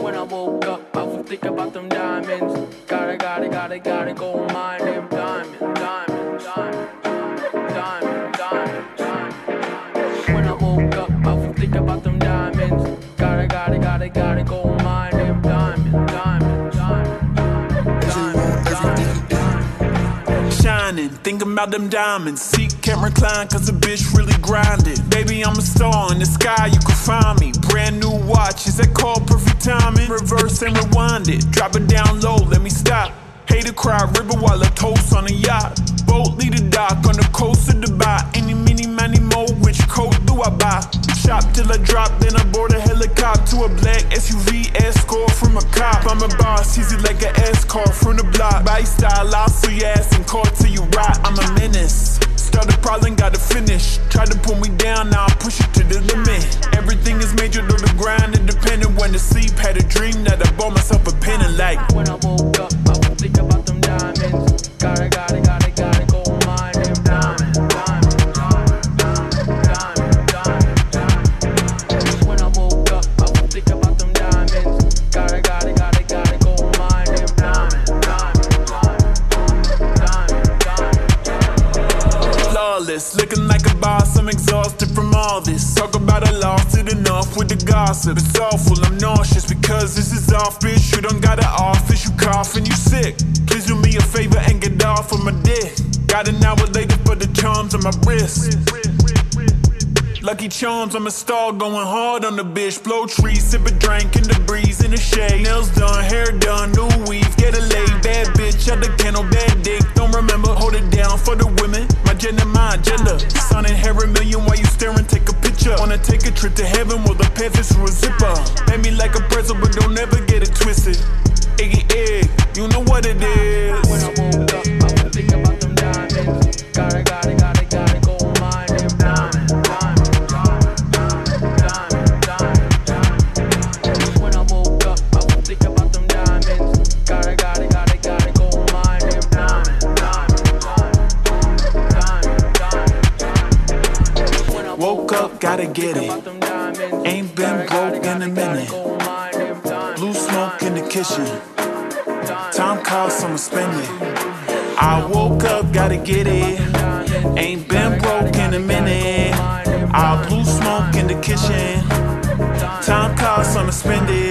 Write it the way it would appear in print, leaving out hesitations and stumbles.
When I woke up, I was thinking about them diamonds. Gotta go mine them diamonds, diamonds, diamonds, diamonds, diamonds, diamonds. When I woke up, I was thinking about them diamonds. Gotta go mine them diamonds, diamonds, diamonds, diamonds. Shining, thinking about them diamonds. Seat can't recline cause the bitch really grinded. Baby, I'm a star in the sky, you can find me. Brand new watch, is that called perfect timing? Reverse and rewind it, drop it down low, let me stop. Hate to cry river while I toast on a yacht. Boat lead a dock on the coast of Dubai. Any, mini, money, mo, which coat do I buy? Shop till I drop, then I board a helicopter to a black SUV escort from a cop. I'm a boss, easy like an escort from the block. By style, I'll sue your ass in court till you rot. I'm a menace. Start a problem, gotta finish. Try to pull me down, now I push it to the limit. Everything is major though the grind independent. When to sleep, had a dream that I bought myself a pen and like. When I woke up, I was thinking about them diamonds. Gotta go mine them diamonds, diamonds, diamonds, diamonds, diamonds. When I woke up, I was thinking about them diamonds. Gotta go mine them diamonds, diamonds, diamonds, diamonds. Flawless, looking like a boss, I'm exhausted from all this. Talk about I lost it, enough with the gossip. It's awful, I'm nauseous because this is off, bitch. You done got an office, you coughing, you sick. Please do me a favor and get off of my dick. Got an hour later for the charms on my wrist. Lucky Charms, I'm a star going hard on the bitch. Blow trees, sip a drink in the breeze in the shade. Nails done, hair done, new weave, get a lay. Bad bitch, out the kennel, bad dick. Don't remember, hold it down for the women. My gender, my agenda. Sun and hair a million while you staring, take a picture. Wanna take a trip to heaven, well the path is through a zipper. Made me like a pretzel, but don't ever get it twisted. Iggy, egg, you know what it is. When I woke up, I was thinking about them diamonds. Gotta go mine them diamonds, diamonds, diamonds, diamonds, diamonds. When I woke up, I was thinking about them diamonds. Gotta go mine them diamonds, diamonds, diamonds, diamonds. Woke up, gotta get it. Ain't been broke in a minute. Blue smoke in the kitchen. Time costs, I'ma spend it. I woke up, gotta get it. Ain't been broke in a minute. I blue smoke in the kitchen. Time costs, I'ma spend it.